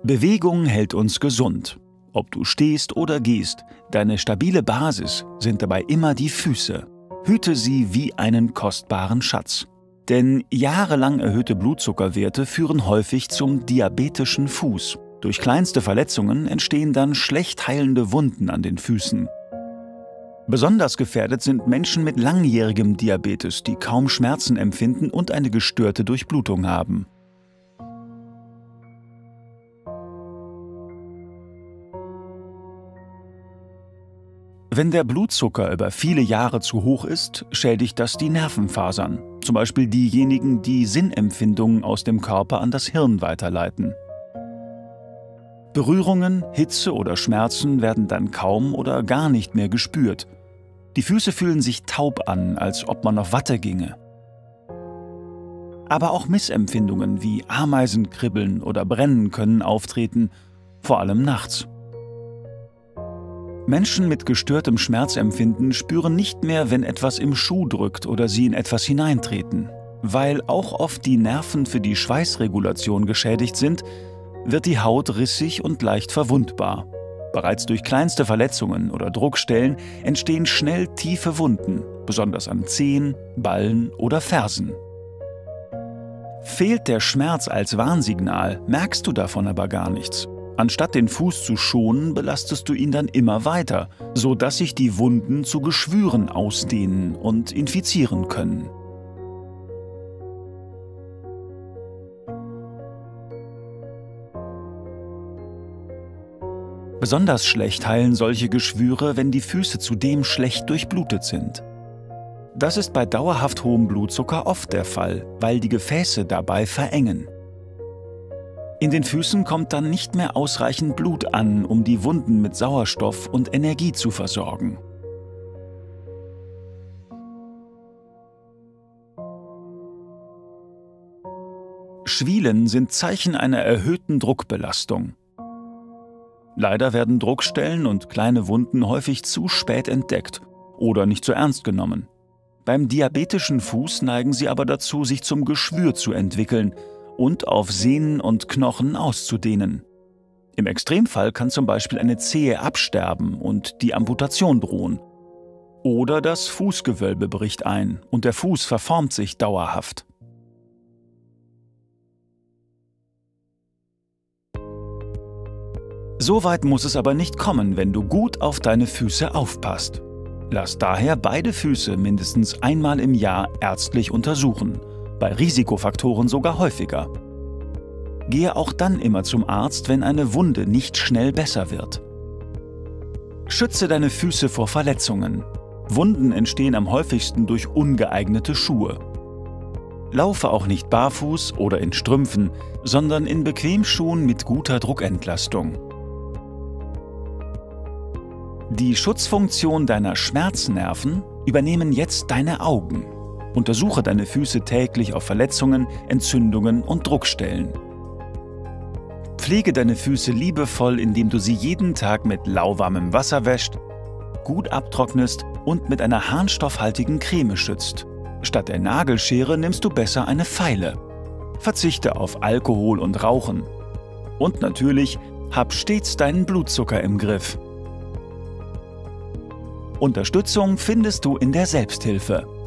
Bewegung hält uns gesund. Ob du stehst oder gehst, deine stabile Basis sind dabei immer die Füße. Hüte sie wie einen kostbaren Schatz. Denn jahrelang erhöhte Blutzuckerwerte führen häufig zum diabetischen Fuß. Durch kleinste Verletzungen entstehen dann schlecht heilende Wunden an den Füßen. Besonders gefährdet sind Menschen mit langjährigem Diabetes, die kaum Schmerzen empfinden und eine gestörte Durchblutung haben. Wenn der Blutzucker über viele Jahre zu hoch ist, schädigt das die Nervenfasern, zum Beispiel diejenigen, die Sinnempfindungen aus dem Körper an das Hirn weiterleiten. Berührungen, Hitze oder Schmerzen werden dann kaum oder gar nicht mehr gespürt. Die Füße fühlen sich taub an, als ob man auf Watte ginge. Aber auch Missempfindungen wie Ameisenkribbeln oder Brennen können auftreten, vor allem nachts. Menschen mit gestörtem Schmerzempfinden spüren nicht mehr, wenn etwas im Schuh drückt oder sie in etwas hineintreten. Weil auch oft die Nerven für die Schweißregulation geschädigt sind, wird die Haut rissig und leicht verwundbar. Bereits durch kleinste Verletzungen oder Druckstellen entstehen schnell tiefe Wunden, besonders an Zehen, Ballen oder Fersen. Fehlt der Schmerz als Warnsignal, merkst du davon aber gar nichts. Anstatt den Fuß zu schonen, belastest du ihn dann immer weiter, sodass sich die Wunden zu Geschwüren ausdehnen und infizieren können. Besonders schlecht heilen solche Geschwüre, wenn die Füße zudem schlecht durchblutet sind. Das ist bei dauerhaft hohem Blutzucker oft der Fall, weil die Gefäße dabei verengen. In den Füßen kommt dann nicht mehr ausreichend Blut an, um die Wunden mit Sauerstoff und Energie zu versorgen. Schwielen sind Zeichen einer erhöhten Druckbelastung. Leider werden Druckstellen und kleine Wunden häufig zu spät entdeckt oder nicht so ernst genommen. Beim diabetischen Fuß neigen sie aber dazu, sich zum Geschwür zu entwickeln und auf Sehnen und Knochen auszudehnen. Im Extremfall kann zum Beispiel eine Zehe absterben und die Amputation drohen. Oder das Fußgewölbe bricht ein und der Fuß verformt sich dauerhaft. So weit muss es aber nicht kommen, wenn du gut auf deine Füße aufpasst. Lass daher beide Füße mindestens einmal im Jahr ärztlich untersuchen. Bei Risikofaktoren sogar häufiger. Gehe auch dann immer zum Arzt, wenn eine Wunde nicht schnell besser wird. Schütze deine Füße vor Verletzungen. Wunden entstehen am häufigsten durch ungeeignete Schuhe. Laufe auch nicht barfuß oder in Strümpfen, sondern in Bequemschuhen mit guter Druckentlastung. Die Schutzfunktion deiner Schmerznerven übernehmen jetzt deine Augen. Untersuche deine Füße täglich auf Verletzungen, Entzündungen und Druckstellen. Pflege deine Füße liebevoll, indem du sie jeden Tag mit lauwarmem Wasser wäschst, gut abtrocknest und mit einer harnstoffhaltigen Creme schützt. Statt der Nagelschere nimmst du besser eine Feile. Verzichte auf Alkohol und Rauchen. Und natürlich, hab stets deinen Blutzucker im Griff. Unterstützung findest du in der Selbsthilfe.